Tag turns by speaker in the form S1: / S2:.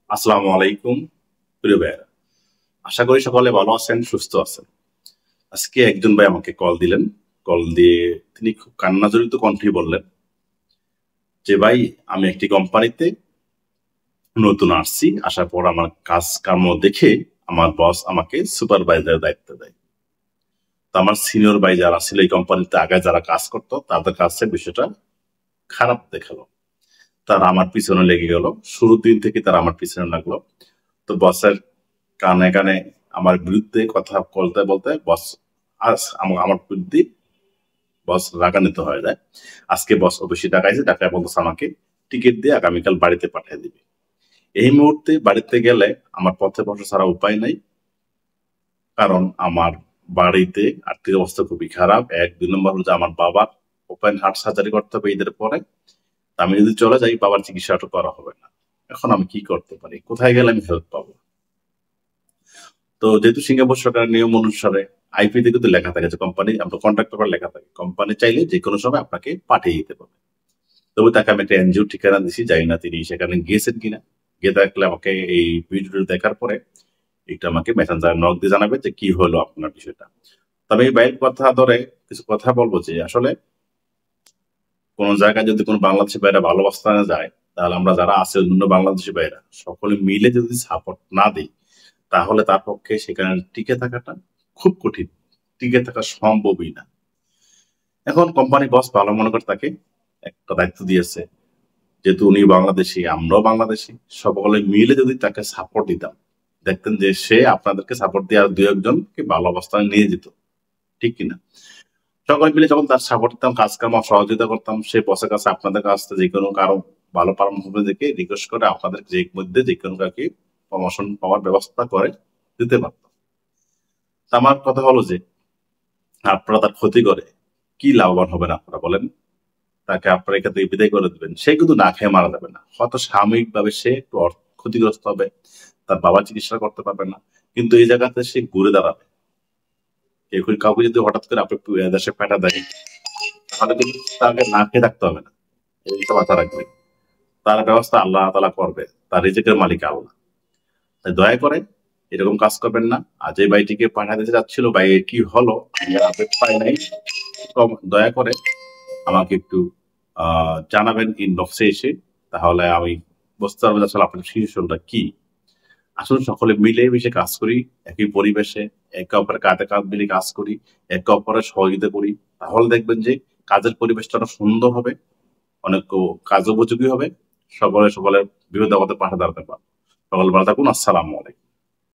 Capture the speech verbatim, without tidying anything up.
S1: আসসালামু আলাইকুম প্রিয় ভাইয়েরা, আশা করি সকলে ভালো আছেন, সুস্থ আছেন। আজকে একজন ভাই আমাকে কল দিলেন। কল দিয়ে তিনি খুব কান্নাজড়িত কণ্ঠে বললেন যে ভাই, আমি একটি কোম্পানিতে নতুন আসছি, আসার পর আমার কাজ কর্ম দেখে আমার বস আমাকে সুপারভাইজারের দায়িত্ব দেয়। তো আমার সিনিয়র ভাই যারা ছিল এই কোম্পানিতে আগে যারা কাজ করতো তাদের কাছে বিষয়টা খারাপ দেখালো। তারা আমার পিছনে লেগে গেল, শুরুর দিন থেকে তারা আমার পিছনে লাগলো। তো বসের কানে কানে আমার বিরুদ্ধে কথা বলতে বলতে বস আজ আম- আমার বিরুদ্ধে বস রাগান্বিত হয়ে যায়। আজকে বস অফিসে ডাকাইছে, ডাকায় বলতেছে আমাকে টিকিট দিয়ে আগামীকাল বাড়িতে পাঠিয়ে দিবে। এই মুহূর্তে বাড়িতে গেলে আমার পথে বসা ছাড়া উপায় নাই, কারণ আমার বাড়িতে আর্থিক অবস্থা খুবই খারাপ। এক দুই নম্বর হলো যে আমার বাবার ওপেন হার্ট সার্জারি করতে হবে ঈদের পরে। তা আমি যদি চলে যাই বাবার চিকিৎসাটা করা হবে না। এখন আমি কি করতে পারি, কোথায় গেলে আমি হেল্প পাবো? তো যেহেতু সিঙ্গাপুর সরকারের নিয়ম অনুসারে আইপি তে কিন্তু লেখা থাকে যে কোম্পানি, আপনার কন্ট্রাক্ট পেপার লেখা থাকে, কোম্পানি চাইলে যে কোনো সময় আপনাকে পাঠিয়ে দিতে পারবে। তবে তাকে আমি একটা এনজিও ঠিকানা দিছি, জানি না তিনি সেখানে গিয়েছেন কিনা। গিয়ে দেখলে আমাকে এই ভিডিওটি দেখার পরে এটা আমাকে মেসেঞ্জার নক দিয়ে জানাবে যে কি হলো আপনার বিষয়টা। তবে এই বাইরের কথা ধরে কিছু কথা বলবো যে আসলে কোন জায়গায় যদি কোনো বাংলাদেশি ভাইরা ভালো অবস্থানে যায়, তাহলে আমরা যারা আছে অন্য বাংলাদেশি ভাইরা সকলে মিলে যদি সাপোর্ট না দিই, তাহলে তার পক্ষে সেখানে টিকে থাকাটা খুব কঠিন, টিকে থাকা সম্ভবই না। এখন কোম্পানি বস ভালো মনে করে তাকে একটা দায়িত্ব দিয়েছে, যেহেতু উনি বাংলাদেশি আমরাও বাংলাদেশি, সকলে মিলে যদি তাকে সাপোর্ট দিতাম, দেখতেন যে সে আপনাদেরকে সাপোর্ট দিয়ে আর দু একজনকে ভালো অবস্থানে নিয়ে যেত, ঠিক কিনা? সকলে মিলে যখন তার সাপোর্ট দিতাম, কাজ কাম সহযোগিতা করতাম, সে বসের কাছে আপনাদের কাছ থেকে যে কোনো কারো ভালো পরামর্শ দেখে রিকোয়েস্ট করে আপনাদের যে মধ্যে যে কোনো কাউকে প্রমোশন পাওয়ার ব্যবস্থা করে দিতে পারতাম। তা আমার কথা হলো যে আপনারা তার ক্ষতি করে কি লাভবান হবেন? আপনারা বলেন, তাকে আপনারা এখান থেকে বিদায় করে দেবেন, সে কিন্তু না খেয়ে মারা যাবে না, হয়তো সাময়িক ভাবে সে একটু অর্থ ক্ষতিগ্রস্ত হবে, তার বাবা চিকিৎসা করতে পারবে না, কিন্তু এই জায়গাতে সে ঘুরে দাঁড়াবে। কেউ কেউ- কাউকে যদি হঠাৎ করে আপনি দেশে পেটা দেয়, তাহলে কিন্তু তাকে না খেয়ে থাকতে হবে না। এইটা মাথায় রাখবেন, তার ব্যবস্থা আল্লাহ তাআলা করবে, তার রিজিকের মালিক আল্লাহ। তাই দয়া করে এরকম কাজ করবেন না। আর যে ভাইটিকে পাঠাতে যাচ্ছিল, ভাই কি হলো আমি আপডেট পাই নাই, কম- দয়া করে আমাকে একটু আহ জানাবেন ইনবক্সে এসে, তাহলে আমি বুঝতে পারবো যে আসলে আপনার সিচুয়েশনটা কি। আসলে সকলে মিলে মিশে কাজ করি, একই পরিবেশে একে অপরের কাঁধে কাঁধ মিলে কাজ করি, একে অপরের সহযোগিতা করি, তাহলে দেখবেন যে কাজের পরিবেশটা অনেক সুন্দর হবে, অনেক কাজ উপযোগী হবে, সকলে সকলের বিপদে আপদে পাশে দাঁড়াতে পারবে। সকল ভালো থাকুন। আসসালামু আলাইকুম।